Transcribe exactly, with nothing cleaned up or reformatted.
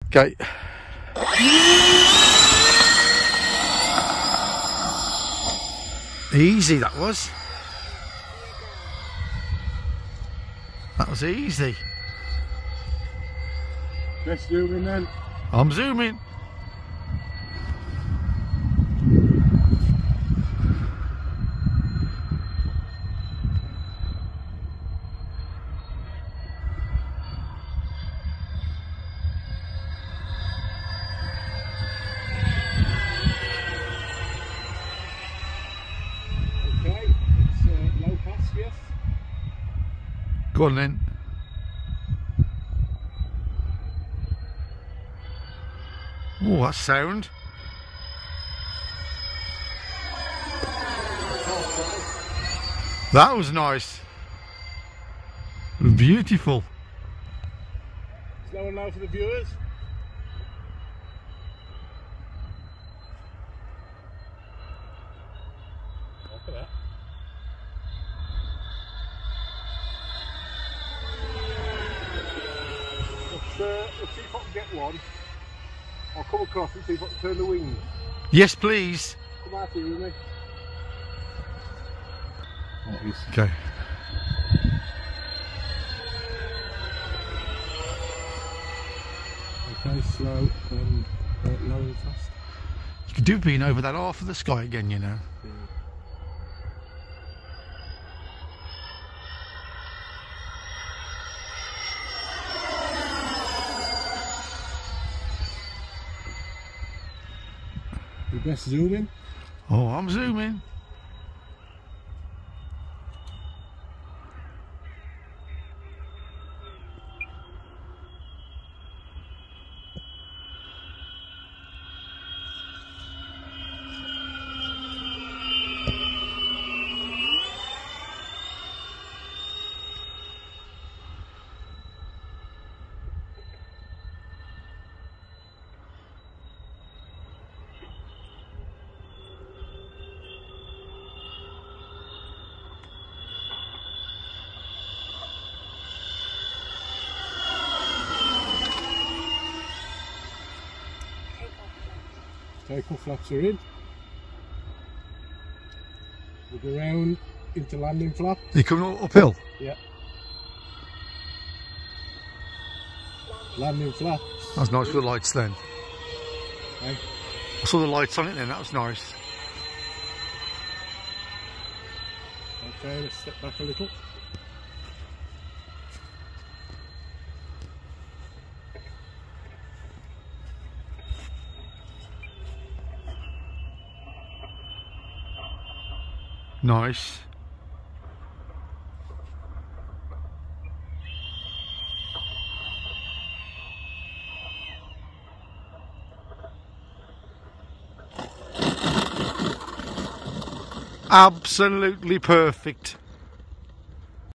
Okay. Easy that was. That was easy. Let's zoom in then. I'm zooming. Okay, it's uh, low pass, yes. Go on then. Oh, that sound. That was nice. It was beautiful. Slow and low for the viewers. Look at that. Let's, uh, let's see if I can get one. I'll come across and see if I can turn the wings. Yes, please. Come out here with me. Okay. Okay, slow and uh, low and fast. You could do being over that half of the sky again, you know. Yeah. You best zoom in. Oh, I'm zooming. Takeoff flaps are in. We'll go round into landing flap. You coming uphill? Yeah. Landing flaps. That's nice with the lights then. Okay. I saw the lights on it then, that was nice. Okay, let's step back a little. Nice. Absolutely perfect.